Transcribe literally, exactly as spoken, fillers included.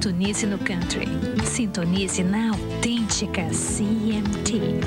Sintonize no Country. Sintonize na autêntica C M T.